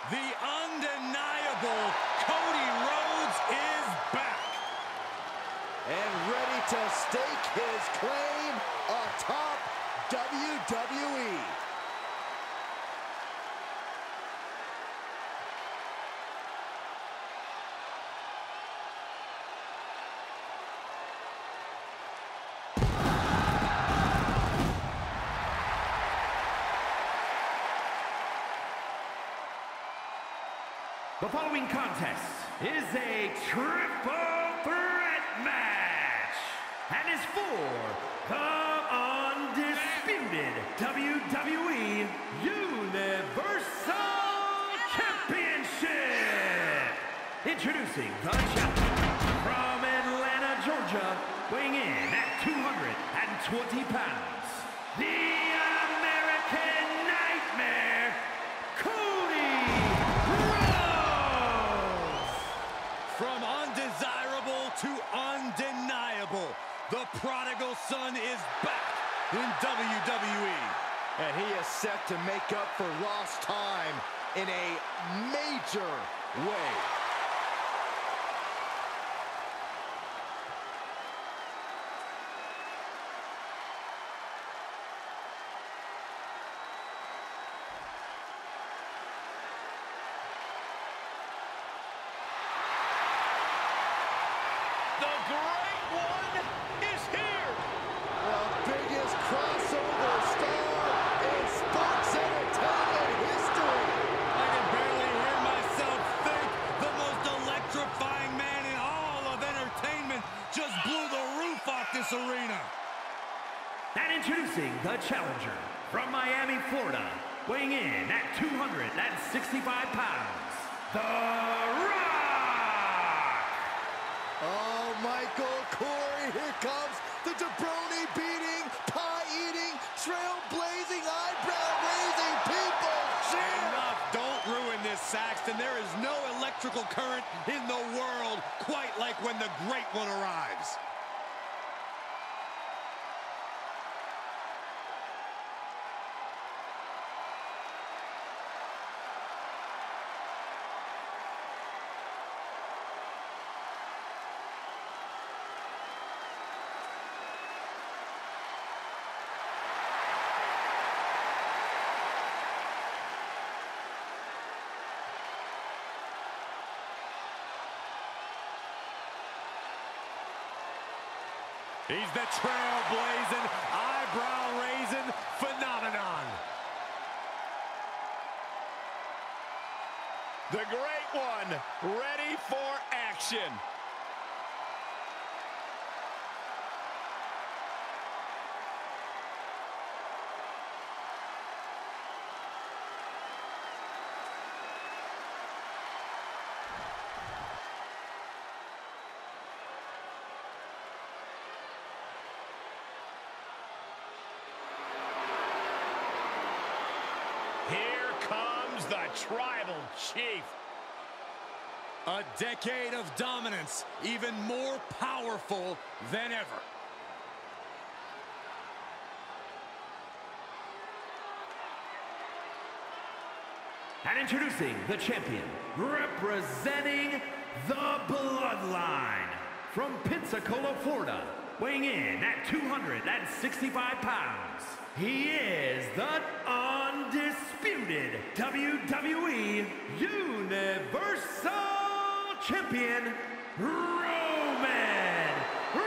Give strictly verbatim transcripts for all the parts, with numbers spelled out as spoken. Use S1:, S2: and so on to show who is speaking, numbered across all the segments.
S1: The undeniable Cody Rhodes is back.
S2: And ready to stake his claim atop W W E.
S3: The following contest is a triple threat match and is for the undisputed W W E Universal Championship. Introducing the challenger from Atlanta, Georgia, weighing in at two hundred twenty pounds, the American Nightmare, Cody Rhodes.
S1: From undesirable to undeniable, the prodigal son is back in W W E.
S2: And he is set to make up for lost time in a major way.
S1: The Great One is here!
S2: The biggest crossover star in sports entertainment history.
S1: I can barely hear myself think. The most electrifying man in all of entertainment just blew the roof off this arena.
S3: And introducing the challenger from Miami, Florida, weighing in at two hundred sixty-five pounds, The Rock!
S2: Oh, Michael Corey, here comes the jabroni-beating, pie-eating, trailblazing, eyebrow-raising people.
S1: Enough, don't ruin this, Saxton. There is no electrical current in the world quite like when the Great One arrives. He's the trailblazing, eyebrow-raising phenomenon.
S4: The Great One, ready for action. Here comes the Tribal Chief.
S1: A decade of dominance, even more powerful than ever.
S3: And introducing the champion, representing the Bloodline, from Pensacola, Florida, weighing in at two hundred sixty-five pounds, he is the undisputed W W E Universal Champion, Roman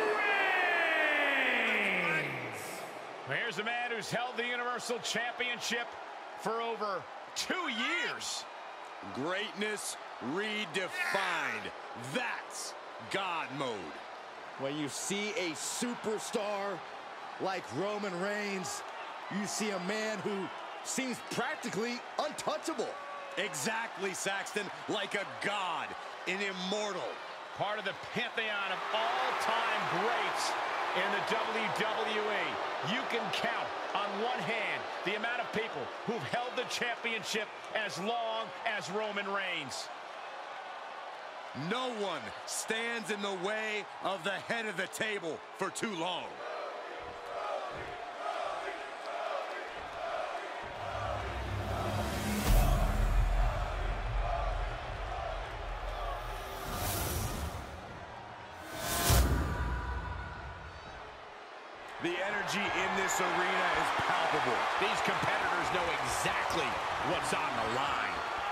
S3: Reigns.
S4: Well, here's a man who's held the Universal Championship for over two years.
S1: Greatness redefined. That's God mode.
S2: When you see a superstar like Roman Reigns, you see a man who seems practically untouchable.
S1: Exactly, Saxton. Like a god, an immortal.
S4: Part of the pantheon of all-time greats in the W W E. You can count on one hand the amount of people who've held the championship as long as Roman Reigns.
S1: No one stands in the way of the head of the table for too long. The energy in this arena is palpable.
S4: These competitors know exactly what's on the line.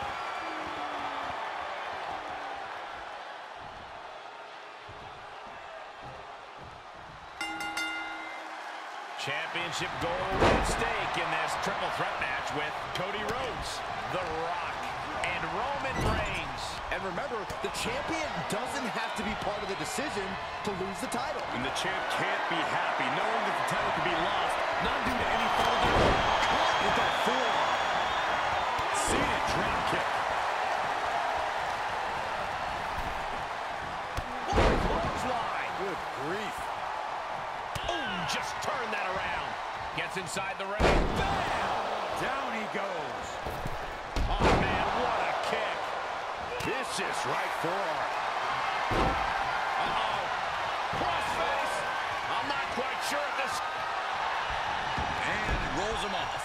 S4: Championship gold at stake in this triple threat match with Cody Rhodes, The Rock, and Roman Reigns.
S2: And remember, the champion doesn't have to be part of the decision to lose the title.
S1: And the champ can't be happy knowing that the title could be lost, not due to any fault of their own. Caught with that forearm. Seated drop kick.
S4: What a clothesline.
S1: Good grief.
S4: Boom, just turn that around. Gets inside the ring. Bam!
S1: Down he goes.
S4: Oh, man, what a kick.
S1: Vicious right forearm.
S4: Uh-oh. Crossface. I'm not quite sure if this...
S1: And rolls him off.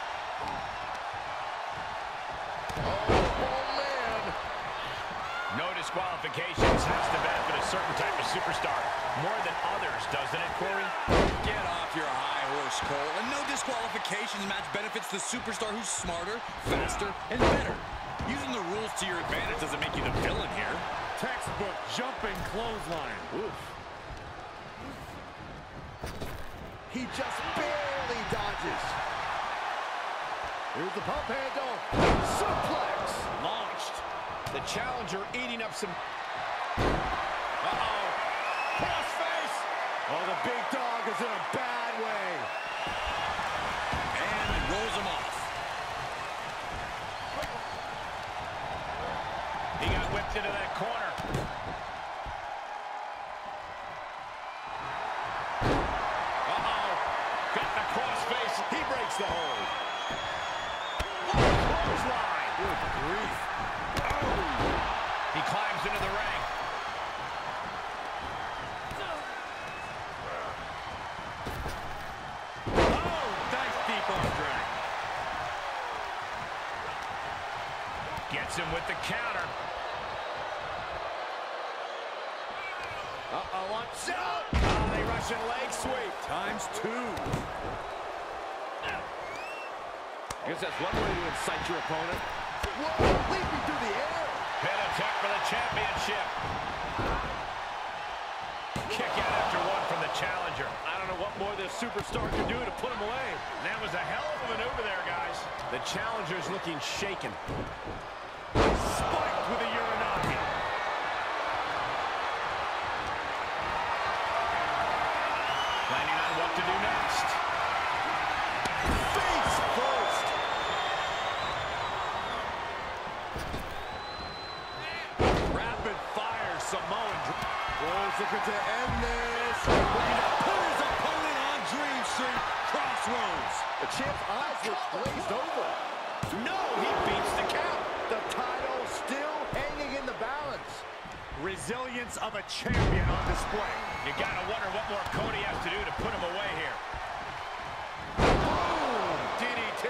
S2: Oh, oh, man.
S4: No disqualifications has to benefit a certain type of superstar more than others, doesn't it, Corey?
S1: Get off your high horse, Cole. And no disqualifications match benefits the superstar who's smarter, faster, and better. Using the rules to your advantage doesn't make you the villain here. Textbook jumping clothesline. Oof.
S2: He just barely dodges. Here's the pump handle. Suplex.
S4: Launched. The challenger eating up some... Uh-oh. Crossface.
S2: Oh, the big dog is in a bad way.
S1: And rolls him off.
S4: He got whipped into that corner. Uh-oh. Got the crossface. He breaks the hold. What a clothesline.
S1: Good grief.
S4: Oh. He climbs into the ring.
S1: Oh, nice deep arm drag.
S4: Gets him with the counter.
S2: Uh-oh, watch out.
S4: Oh, they Russian leg sweep.
S1: Times two.
S2: I guess that's one way to incite your opponent. Whoa, leaping through the air.
S4: Pin attack for the championship. Kick out after one from the challenger.
S1: I don't know what more this superstar can do to put him away.
S4: That was a hell of a maneuver there, guys. The challenger's looking shaken.
S1: Spiked with a Uranagi.
S4: Planning on what to do next.
S2: Face first.
S1: Rapid fire Samoan.
S2: Rhodes looking to end this.
S1: Looking to put his opponent on Dream Street. Crossroads.
S2: The champ's eyes were glazed over.
S4: No, he beats the count.
S2: The title still hanging in the balance.
S1: Resilience of a champion on display.
S4: You gotta wonder what more Cody has to do to put him away here.
S2: Boom! D D T.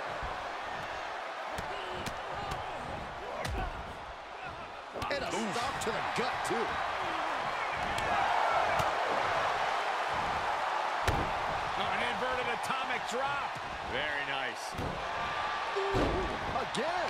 S2: And a stop to the gut, too.
S4: Oh, an inverted atomic drop. Very nice.
S2: Ooh, again.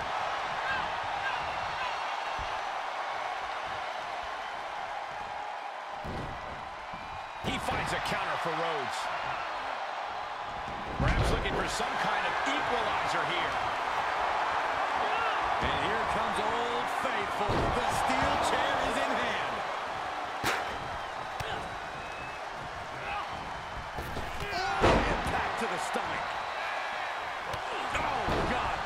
S4: He finds a counter for Rhodes. Perhaps looking for some kind of equalizer here.
S1: And here comes Old Faithful. The steel chair is in hand.
S2: Oh, impact to the stomach.
S1: Oh, God.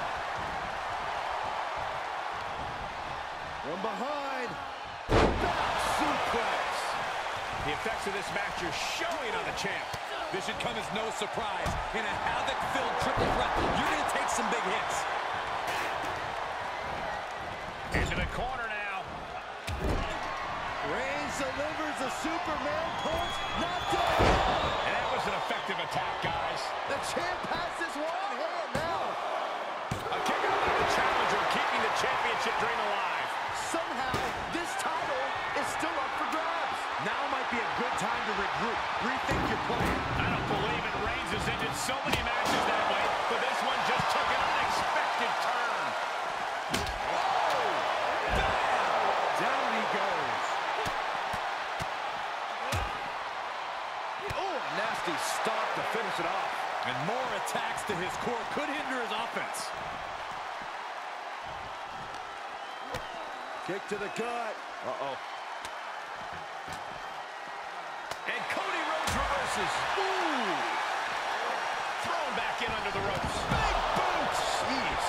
S2: From behind. Back suplex.
S4: The effects of this match are showing on the champ.
S1: This should come as no surprise. In a havoc-filled triple threat, you're going to take some big hits.
S4: Into the corner now.
S2: Reigns delivers a Superman punch. Not done.
S4: And that was an effective attack, guys.
S2: The champ has this one in hand now.
S4: A kick out by the challenger, keeping the championship dream alive.
S2: Somehow, this title is still up for grabs.
S1: Now might be a good time to regroup. rethink your plan.
S4: I don't believe it. Reigns has ended so many matches that way, but this one just took an unexpected turn.
S1: Oh! Bam! Down he goes.
S2: Oh, a nasty stop to finish it off.
S1: And more attacks to his core could hinder his offense.
S2: Kick to the gut. Uh-oh.
S4: And Cody Rhodes reverses. Ooh! Thrown back in under the ropes. Big boot! Jeez.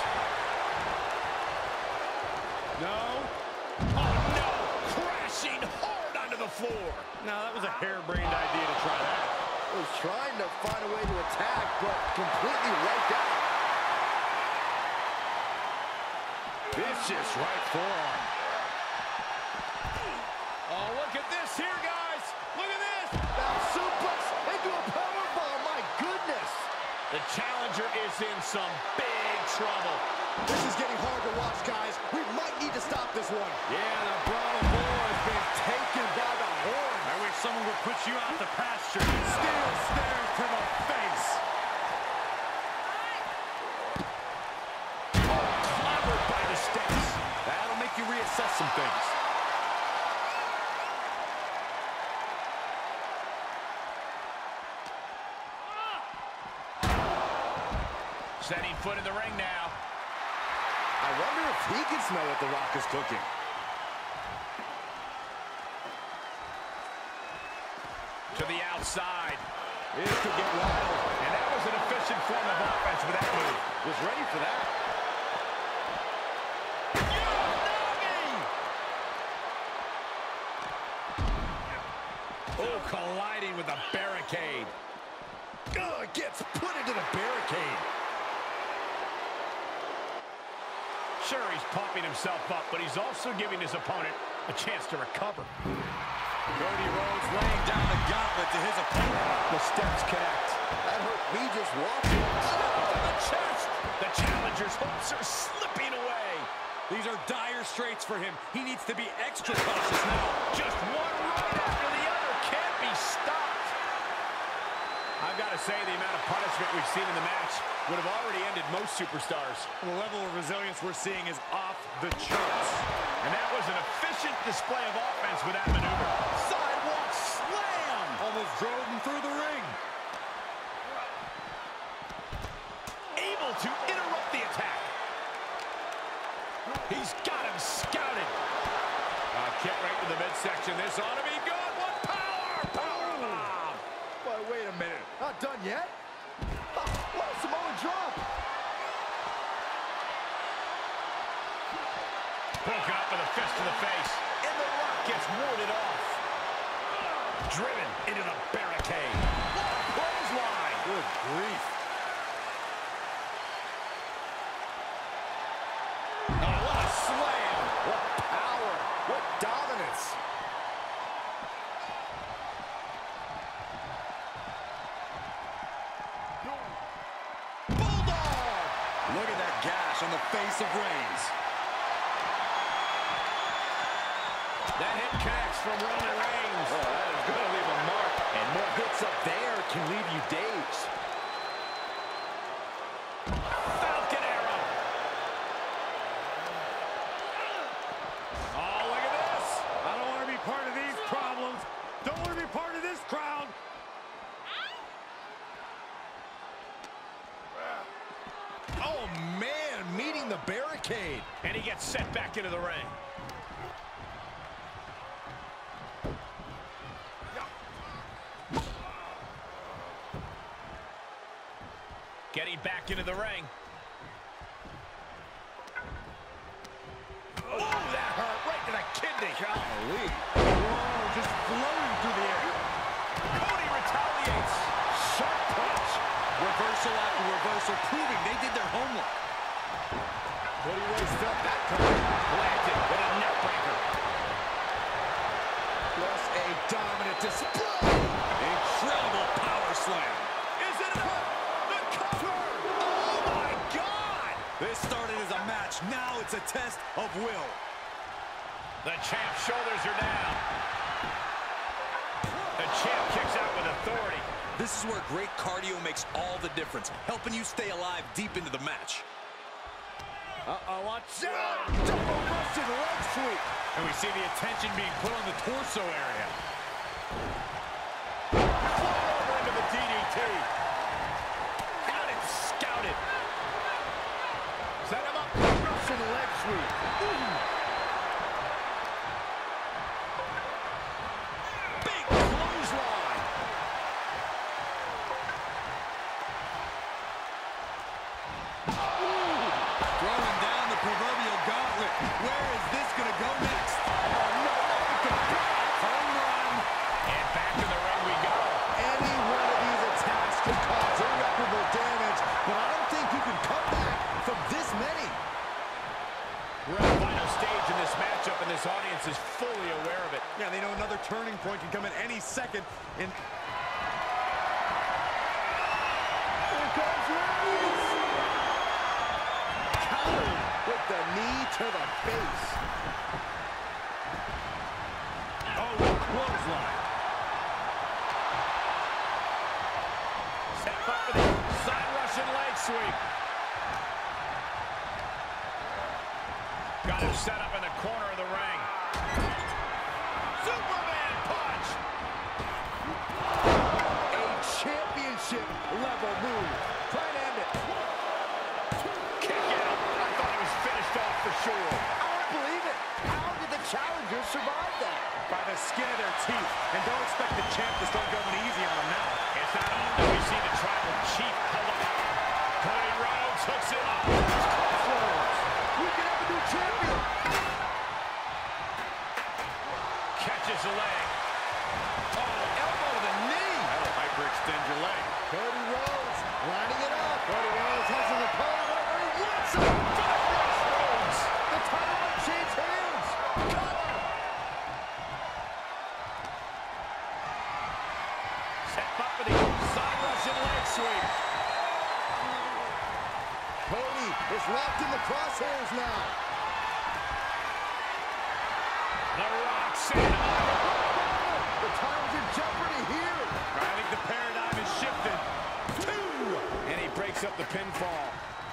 S1: No.
S4: Oh, no! Crashing hard onto the floor.
S1: No, that was a harebrained idea to try that.
S2: Was trying to find a way to attack, but completely wiped out.
S1: Vicious right forearm.
S4: Oh, look at this here, guys. Look at this.
S2: Now suplex into a powerbomb. My goodness.
S4: The challenger is in some big trouble.
S2: This is getting hard to watch, guys. We might need to stop this one.
S1: Yeah, the Brahma Bull has been taken by the horn. I wish someone would put you out to pasture. Steel stare to the face.
S4: Oh, clobbered by the stakes.
S1: That'll make you reassess some things.
S4: Setting foot in the ring now.
S2: I wonder if he can smell what The Rock is cooking.
S4: To the outside.
S2: It could get wild.
S4: And that was an efficient form of offense with that move.
S2: Was ready for that.
S4: Oh, colliding with the barricade.
S2: Ugh, gets put into the barricade.
S4: Sure, he's pumping himself up, but he's also giving his opponent a chance to recover.
S1: Cody Rhodes laying down the gauntlet to his opponent.
S2: The steps connect. That hurt me just watching.
S4: Snap to the chest. The challenger's hopes are slipping away.
S1: These are dire straits for him. He needs to be extra cautious now.
S4: Just one right after the other can't be stopped. I've got to say, the amount of punishment we've seen in the match would have already ended most superstars.
S1: The level of resilience we're seeing is off the charts.
S4: And that was an efficient display of offense with that maneuver.
S1: Sidewalk slam! Almost drove him through the ring.
S4: Able to interrupt the attack. He's got him scouted. Uh, kick right to the midsection. This ought to be good. What power! Power bomb!
S2: But wait a minute. Not done yet? Oh, what a Samoan drop.
S4: Broken up with a fist to the face. And The Rock gets warded off. Driven into the barricade. Clothesline.
S2: Good grief.
S4: Oh, what a slam.
S2: What power. What dominance.
S1: Bulldog! Look at that gash on the face of Reigns.
S4: That hit connects from Roman Reigns.
S2: Oh, that is going to leave a mark. And more hits up there can leave you dazed.
S4: Falcon arrow. Oh, look at this.
S1: I don't want to be part of these problems. Don't want to be part of this crowd.
S2: Oh, man, meeting the barricade.
S4: And he gets sent back into the ring. Getting back into the ring. Oh, that hurt right to the kidney.
S2: Golly.
S1: Whoa, just floating through the air.
S4: Cody retaliates. Sharp punch.
S1: Reversal after reversal, proving they did their homework.
S2: Cody Rhodes felt that coming.
S4: Planted with a neck breaker.
S2: Plus a dominant display.
S1: Incredible power slam.
S4: Is it enough? The cover. Oh, my God.
S1: This started as a match. Now it's a test of will.
S4: The champ's shoulders are down. The champ kicks out with authority.
S1: This is where great cardio makes all the difference, helping you stay alive deep into the match.
S4: Uh-oh, watch
S2: out! Double Russian leg sweep.
S4: And we see the attention being put on the torso area. Over into the D D T. Got it, scouted. Set him up.
S2: Russian leg sweep. Ooh.
S4: Big clothesline.
S1: Throwing down the proverbial gauntlet. Where is this going to go next?
S4: Home run. And back in the ring we go.
S2: Any one of these attacks can cause irreparable damage, but I don't think you can come back from this many.
S4: We're at the final stage in this matchup, and this audience is fully aware of it.
S1: Yeah, they know another turning point can come at any second. And
S2: Here comes Reigns. Countered with the knee to the face.
S4: Oh, clothesline. Step up for the side Russian leg sweep. Got him set up in the corner of the ring. Superman punch.
S2: A championship level move. Try to end it.
S4: Kick out. I thought he was finished off for sure.
S2: I don't believe it. How did the challengers survive that?
S1: by the skin of their teeth. And don't expect the champ to start going easy on them now.
S4: It's not often we see the tribal chief held up. Cody Rhodes hooks it up.
S2: We can have a new champion.
S4: Catches the leg. Oh, elbow to the knee. That'll hyperextend your leg.
S2: Cody Rhodes lining it up. Cody Rhodes has his opponent wherever he wants him.
S4: Rhodes.
S2: The title might change hands. Cover.
S4: Set up for the side Russian leg sweep.
S2: Cody is locked in the crosshairs now.
S4: The Rock setting him up.
S2: The title's in jeopardy here.
S4: I think the paradigm has shifted. Two. And he breaks up the pinfall.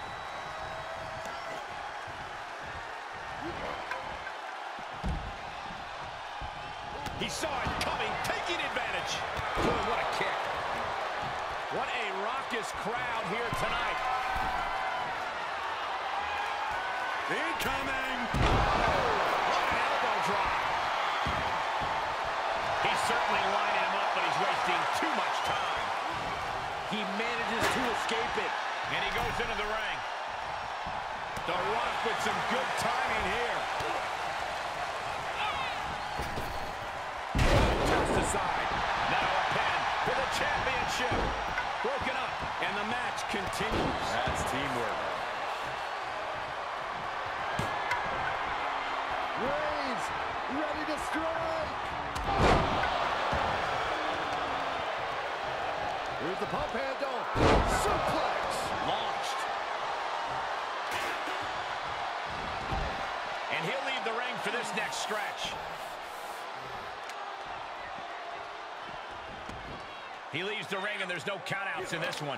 S4: He saw it coming, taking advantage. Boy, what a kick. What a raucous crowd here tonight.
S1: Incoming!
S4: What an elbow drop. He's certainly lining him up, but he's wasting too much time. He manages to escape it. And he goes into the ring. The Rock with some good timing here. Tossed aside. Now a pin for the championship. Broken up, and the match continues.
S1: That's teamwork.
S2: Reigns ready to strike. Here's the pump handle. Suplex.
S4: Launched. And he'll leave the ring for this next stretch. He leaves the ring, and there's no countouts in this one.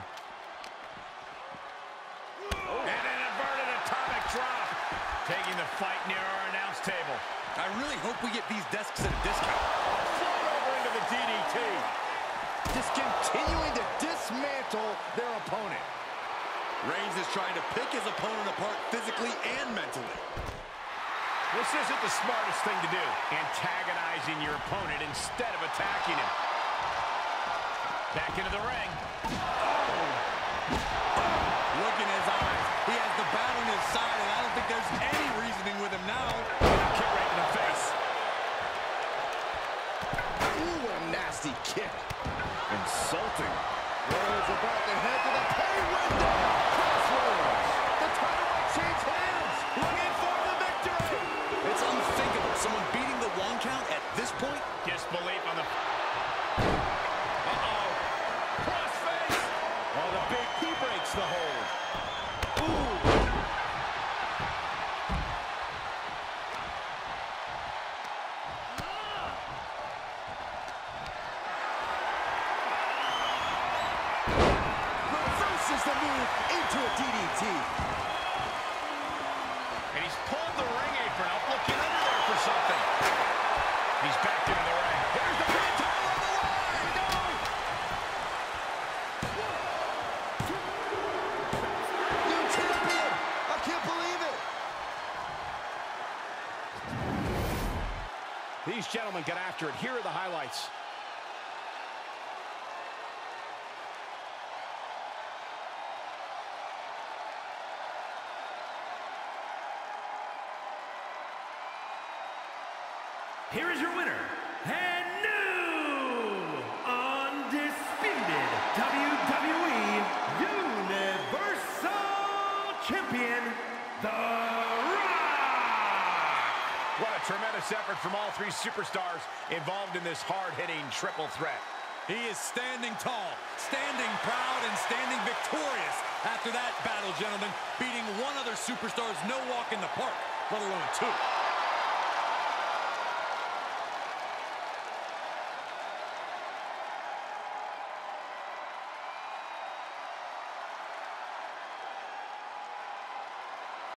S4: And an inverted atomic drop. Taking the fight near our announce table.
S1: I really hope we get these desks at a discount.
S4: Fly over into the D D T.
S2: Just continuing to dismantle their opponent.
S1: Reigns is trying to pick his opponent apart physically and mentally.
S4: This isn't the smartest thing to do. Antagonizing your opponent instead of attacking him. Back into the ring.
S1: Look in his eyes. He has the bat on his side, and I don't think there's any reasoning with him now.
S4: Kick right in the face.
S2: Ooh, what a nasty kick.
S1: Insulting.
S2: Rhodes about to head to the pay window. Crossroads. The title might change hands.
S4: Looking for the victory.
S1: It's unthinkable. Someone beating the one count at this point?
S4: Disbelief on the... Uh-oh. Crossface. Oh, the big... He breaks the hold. Ooh.
S2: launches the move into a D D T.
S4: And he's pulled the ring apron up, looking under there for something. He's back into the ring. Here's the pin title on the line. No!
S2: New champion! I can't believe it!
S4: These gentlemen get after it. Here are the highlights.
S3: Here is your winner, and new undisputed W W E Universal Champion, The Rock!
S4: What a tremendous effort from all three superstars involved in this hard-hitting triple threat.
S1: He is standing tall, standing proud, and standing victorious after that battle, gentlemen. Beating one other superstar is no walk in the park, let alone two.